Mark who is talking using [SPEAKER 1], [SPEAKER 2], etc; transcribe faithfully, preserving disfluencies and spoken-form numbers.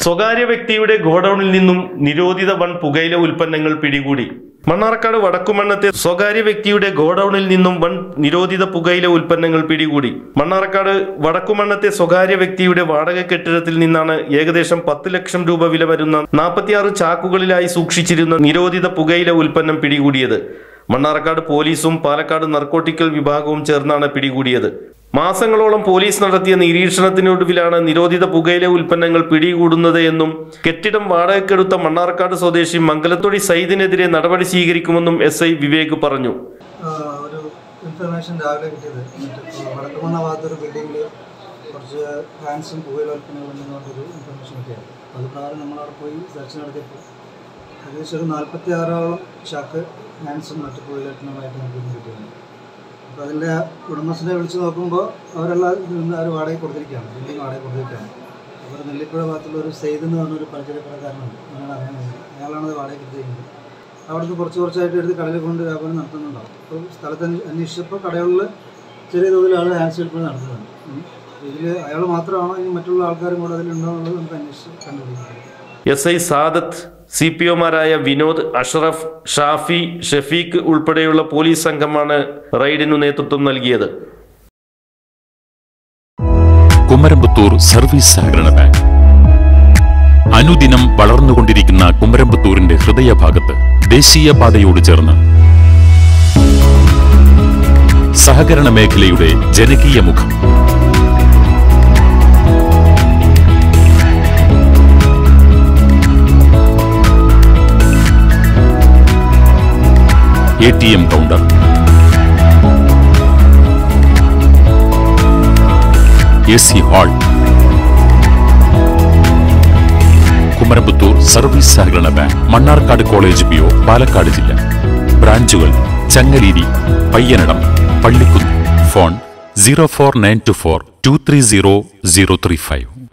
[SPEAKER 1] സ്വകാര്യ വ്യക്തിയുടെ ഗോഡൌണിൽ നിന്നും നിരോധിത വൻ പുകയില ഉൽപ്പന്നങ്ങൾ പിടികൂടി. മണ്ണാർക്കാട് വടക്കുമണ്ണത്തെ സ്വകാര്യ വ്യക്തിയുടെ ഗോഡൌണിൽ നിന്നും വൻ നിരോധിത പുകയില ഉൽപ്പന്നങ്ങൾ പിടികൂടി. മണ്ണാർക്കാട് വടക്കുമണ്ണത്തെ സ്വകാര്യ വ്യക്തിയുടെ വാടക കെട്ടിടത്തിൽ നിന്നാണ് ഏകദേശം പത്ത് ലക്ഷം രൂപ വില വരുന്ന നാൽപ്പത്തിയാറ് ചാക്കുകളിലായി സൂക്ഷിച്ചിരുന്ന നിരോധിത പുകയില ഉൽപ്പന്നം പിടികൂടിയത്. മണ്ണാർക്കാട് പോലീസും പാലക്കാട് നർക്കോട്ടിക്കൽ വിഭാഗവും ചേർന്നാണ് പിടികൂടിയത്. മാസങ്ങളോളം പോലീസ് നടത്തിയ നിരീക്ഷണത്തിനൊടുവിലാണ് നിരോധിത പുകയില ഉൽപ്പന്നങ്ങൾ പിടികൂടുന്നത് എന്നും കെട്ടിടം വാടകയ്ക്കെടുത്ത മണ്ണാർക്കാട് സ്വദേശി മംഗലത്തൊടി സയ്യിദിനെതിരെ നടപടി സ്വീകരിക്കുമെന്നും എസ് ഐ വിവേക് പറഞ്ഞു.
[SPEAKER 2] ഒരു ഇൻഫർമേഷൻ രാവിലെ കിട്ടിയത് വടക്കുമണ്ണ ഭാഗത്തൊരു ബിൽഡിങ്ങിൽ കുറച്ച് ഹാൻസും പുകയില ഉൽപ്പന്നങ്ങളും ഒരു ഇൻഫർമേഷൻ കിട്ടിയത്. അത് പ്രകാരം നമ്മളവിടെ പോയി സെർച്ച് നടത്തിയപ്പോൾ ഏകദേശം ഒരു നാൽപ്പത്തി ആറോളം ചാക്ക് ഹാൻസും മറ്റു പുകയില ഉൽപ്പന്നങ്ങളായിട്ട് നമുക്ക് കിട്ടിയിട്ടുണ്ട്. അപ്പോൾ അതിൻ്റെ ഉടമസ്ഥനെ വിളിച്ച് നോക്കുമ്പോൾ അവരെല്ലാം അവർ വാടക കൊടുത്തിരിക്കുകയാണ്, ബിൽഡിംഗ് വാടക കൊടുത്തിരിക്കുകയാണ്. അപ്പോൾ നെല്ലിപ്പുഴ ഭാഗത്തുള്ള ഒരു സെയ്ദ് എന്ന് പറഞ്ഞൊരു പലചരക്കടക്കാരനുണ്ട്, അങ്ങനെ അറിയാൻ അയാളാണത് വാടക കൊടുത്തിരിക്കുന്നത്. അവിടുന്ന് കുറച്ച് കുറച്ചായിട്ട് എടുത്ത് കടലിൽ കൊണ്ട് വ്യാപാരം നടത്തുന്നുണ്ടാവും. അപ്പോൾ സ്ഥലത്ത് അന്വേഷിച്ചപ്പോൾ കടകളിൽ ചെറിയ തോതിൽ ആൾ ഹാൻസ് വിൽപ്പന നടത്തുന്നുണ്ട്. ഇതിൽ അയാൾ മാത്രമാണോ ഇനി മറ്റുള്ള ആൾക്കാരും കൂടെ അതിലുണ്ടോ എന്നുള്ളത് നമുക്ക് അന്വേഷിച്ച് കണ്ടുപിടിക്കുന്നത്.
[SPEAKER 1] S I Sadath, C P ഒമാരായ വിനോദ്, അഷ്റഫ്, ഷാഫി, ഷഫീഖ് ഉൾപ്പെടെയുള്ള പോലീസ് സംഘമാണ് റെയ്ഡിനു നേതൃത്വം നൽകിയത്.
[SPEAKER 3] കുമരമ്പത്തൂർ സർവീസ് സഹകരണ ബാങ്ക് അനുദിനം വളർന്നുകൊണ്ടിരിക്കുന്ന കുമരമ്പത്തൂരിന്റെ ഹൃദയഭാഗത്ത് ദേശീയപാതയോട് ചേർന്ന് സഹകരണ മേഖലയുടെ ജനകീയ മുഖം. A T M counter, A C hall, Kumarampathur service സഹകരണ bank, Mannarkkad college P O, Palakkad ജില്ല. ബ്രാഞ്ചുകൾ Changaleri, Payyanadam, Pallikkunnu. Phone zero four nine two four two three zero zero three five.